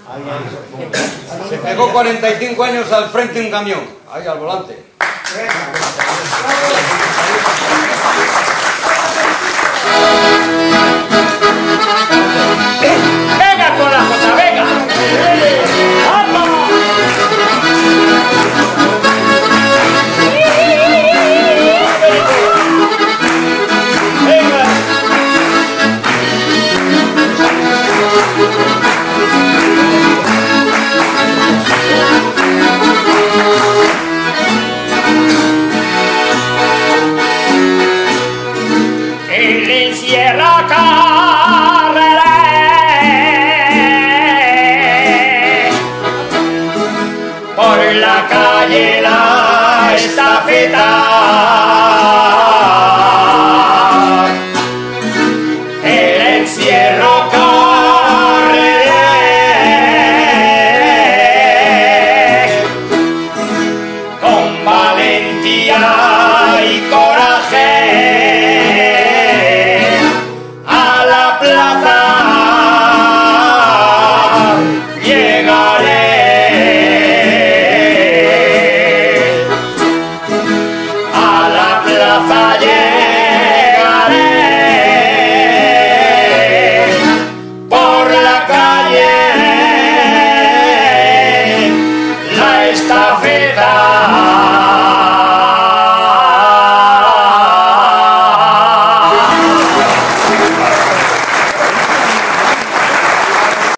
Se pegó 45 años al frente de un camión, ahí al volante. ¡Venga con la jota, venga! ¡Vamos! ¡Venga! El encierro correré por la calle la estafeta. El encierro correré con valentía y coraje. Estafeta.